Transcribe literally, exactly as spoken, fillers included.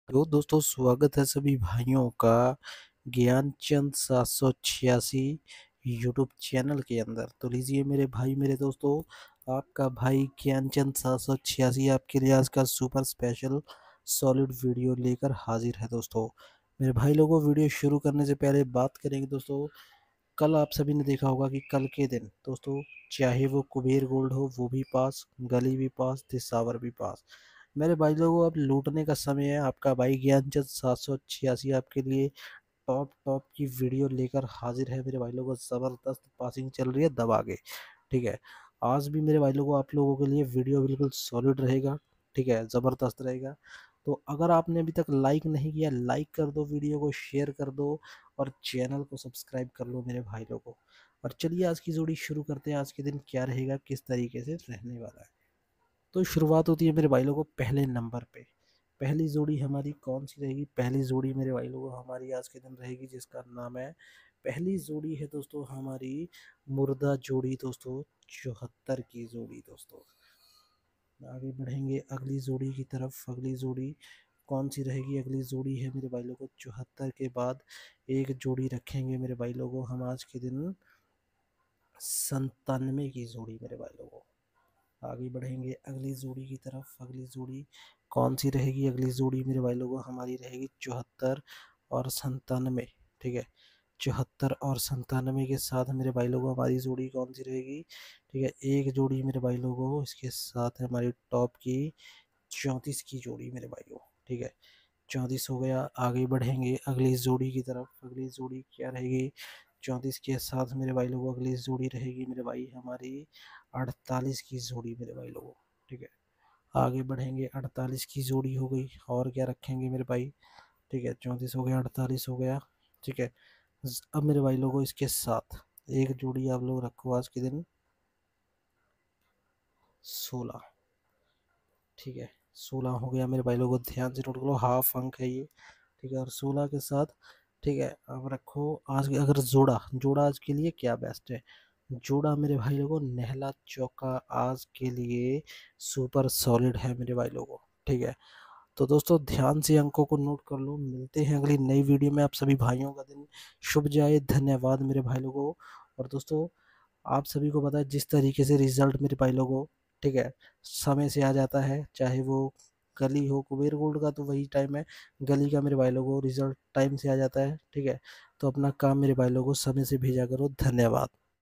तो दोस्तों स्वागत है सभी भाइयों का ज्ञानचंद सात सौ छियासी यूट्यूब चैनल के अंदर। तो लीजिए मेरे भाई मेरे दोस्तों, आपका भाई ज्ञानचंद सात सौ छियासी आपके लिए आज का सुपर स्पेशल सॉलिड वीडियो लेकर हाजिर है। दोस्तों मेरे भाई लोगों, वीडियो शुरू करने से पहले बात करेंगे दोस्तों। कल आप सभी ने देखा होगा कि कल के दिन दोस्तों, चाहे वो कुबेर गोल्ड हो वो भी पास, गली भी पास, दिसावर भी पास। मेरे भाई लोगों, अब लूटने का समय है। आपका भाई ज्ञानचंद सात सौ छियासी आपके लिए टॉप टॉप की वीडियो लेकर हाजिर है। मेरे भाई लोगों, जबरदस्त पासिंग चल रही है दबा के। ठीक है, आज भी मेरे भाई लोगों आप लोगों के लिए वीडियो बिल्कुल सॉलिड रहेगा। ठीक है, जबरदस्त रहेगा। तो अगर आपने अभी तक लाइक नहीं किया, लाइक कर दो, वीडियो को शेयर कर दो और चैनल को सब्सक्राइब कर लो मेरे भाई लोगों। और चलिए आज की जोड़ी शुरू करते हैं। आज के दिन क्या रहेगा, किस तरीके से रहने वाला है। तो शुरुआत होती है मेरे भाई लोगों पहले नंबर पे। पहली जोड़ी हमारी कौन सी रहेगी? पहली जोड़ी मेरे भाई लोगों हमारी आज के दिन रहेगी जिसका नाम है, पहली जोड़ी है दोस्तों हमारी मुर्दा जोड़ी दोस्तों, चौहत्तर की जोड़ी दोस्तों। आगे बढ़ेंगे अगली जोड़ी की तरफ। अगली जोड़ी कौन सी रहेगी? अगली जोड़ी है मेरे भाई लोगों चौहत्तर के बाद एक जोड़ी रखेंगे मेरे भाई लोगों हम आज के दिन, संतानवे की जोड़ी मेरे भाई लोगों। आगे बढ़ेंगे अगली जोड़ी की तरफ। अगली जोड़ी कौन सी रहेगी? अगली जोड़ी मेरे भाई लोगों हमारी रहेगी चौहत्तर और संतानवे। ठीक है, चौहत्तर और संतानवे के साथ मेरे भाई लोगों हमारी जोड़ी कौन सी रहेगी? ठीक है, एक जोड़ी मेरे भाई लोगों इसके साथ है हमारी टॉप की चौंतीस की जोड़ी मेरे भाइयों। ठीक है, चौंतीस हो गया। आगे बढ़ेंगे अगली जोड़ी की तरफ। अगली जोड़ी क्या रहेगी? चौंतीस के साथ मेरे भाई लोगों अगली जोड़ी रहेगी मेरे भाई हमारी अड़तालीस की जोड़ी मेरे भाई लोगों। ठीक है, आगे बढ़ेंगे अड़तालीस की जोड़ी हो गई। और क्या रखेंगे मेरे भाई? ठीक है, चौंतीस हो गया, अड़तालीस हो गया। ठीक है, अब मेरे भाई लोगों इसके साथ एक जोड़ी आप लोग रखो आज के दिन, सोलह। ठीक है, सोलह हो गया मेरे भाई लोगों, ध्यान से नोट करो, हाफ अंक है ये। ठीक है, और सोलह के साथ ठीक है अब रखो आज के, अगर जोड़ा जोड़ा आज के लिए क्या बेस्ट है? जोड़ा मेरे भाई लोगों नहला चौका आज के लिए सुपर सॉलिड है मेरे भाई लोगों। ठीक है, तो दोस्तों ध्यान से अंकों को नोट कर लो। मिलते हैं अगली नई वीडियो में। आप सभी भाइयों का दिन शुभ जाए। धन्यवाद मेरे भाई लोगों। और दोस्तों आप सभी को पता है जिस तरीके से रिजल्ट मेरे भाई लोगों, ठीक है, समय से आ जाता है, चाहे वो गली हो, कुबेर गोल्ड का तो वही टाइम है, गली का मेरे भाई लोगों रिजल्ट टाइम से आ जाता है। ठीक है, तो अपना काम मेरे भाई लोगों समय से भेजा करो। धन्यवाद।